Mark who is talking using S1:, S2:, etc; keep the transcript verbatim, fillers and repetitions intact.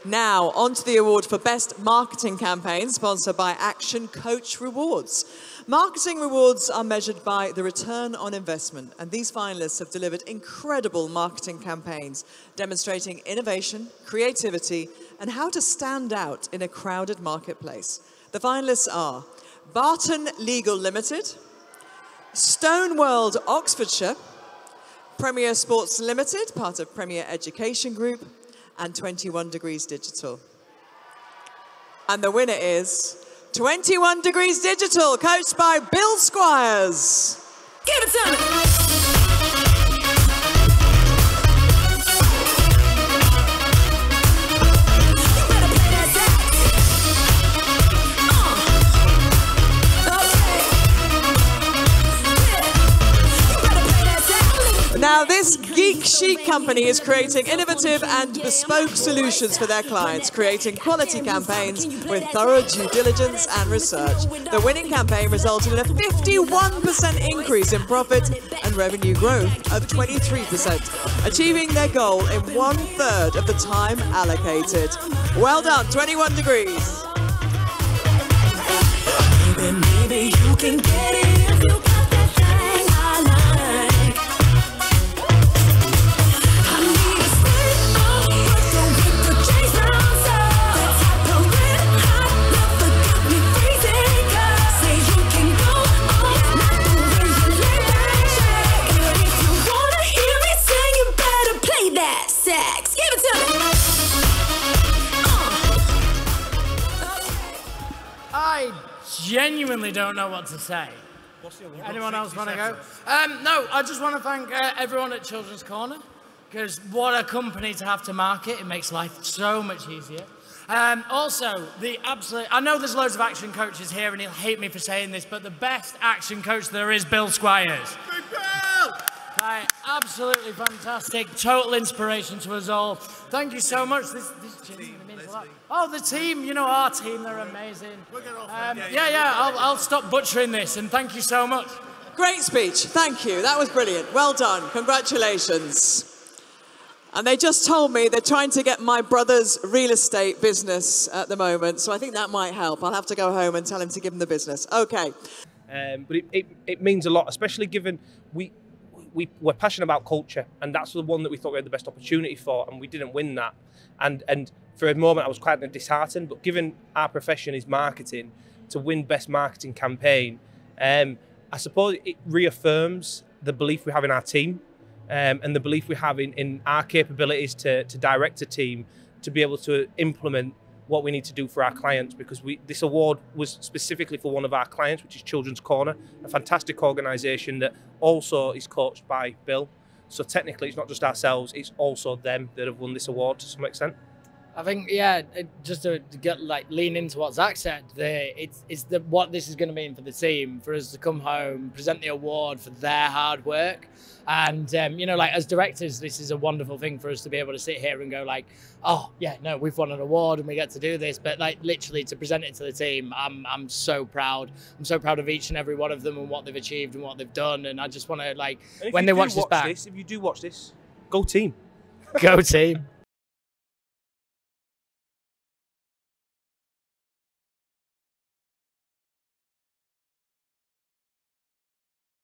S1: Now, on to the award for Best Marketing Campaign, sponsored by Action Coach Rewards. Marketing rewards are measured by the return on investment, and these finalists have delivered incredible marketing campaigns, demonstrating innovation, creativity, and how to stand out in a crowded marketplace. The finalists are Barton Legal Limited, Stone World Oxfordshire, Premier Sports Limited, part of Premier Education Group, and twenty-one degrees Digital. And the winner is twenty-one degrees Digital, coached by Bill Squires. Give it to me. Now, this geek chic company is creating innovative and bespoke solutions for their clients, creating quality campaigns with thorough due diligence and research. The winning campaign resulted in a fifty-one percent increase in profit and revenue growth of twenty-three percent, achieving their goal in one-third of the time allocated. Well done, twenty-one degrees. Maybe, maybe you can get it if you got that thing I like.
S2: I genuinely don't know what to say. Anyone else want to go? Um, no, I just want to thank uh, everyone at Children's Corner, because what a company to have to market. It makes life so much easier. Um, also, the absolute, I know there's loads of action coaches here and he'll hate me for saying this, but the best action coach there is Bill Squires. Right, absolutely fantastic, total inspiration to us all. Thank you so much. This, this genuinely means a lot. Oh, the team, you know our team, they're amazing. Um, yeah, yeah, I'll, I'll stop butchering this, and thank you so much.
S1: Great speech, thank you. That was brilliant. Well done, congratulations. And they just told me they're trying to get my brother's real estate business at the moment, so I think that might help. I'll have to go home and tell him to give him the business. Okay.
S3: Um, but it, it, it means a lot, especially given we, we, we're passionate about culture, and that's the one that we thought we had the best opportunity for, and we didn't win that. And, and for a moment, I was quite disheartened, but given our profession is marketing, to win Best Marketing Campaign, um, I suppose it reaffirms the belief we have in our team. Um, and the belief we have in, in our capabilities to, to direct a team to be able to implement what we need to do for our clients, because we, this award was specifically for one of our clients, which is Children's Corner, a fantastic organisation that also is coached by Bill. So technically it's not just ourselves, it's also them that have won this award to some extent.
S2: I think, yeah, just to get like lean into what Zach said, the, it's, it's the, what this is going to mean for the team, for us to come home, present the award for their hard work. And, um, you know, like as directors, this is a wonderful thing for us to be able to sit here and go like, oh, yeah, no, we've won an award and we get to do this. But like literally to present it to the team, I'm, I'm so proud. I'm so proud of each and every one of them and what they've achieved and what they've done. And I just want to like, when they watch this back.
S3: This, if you do watch this, go team.
S2: Go team.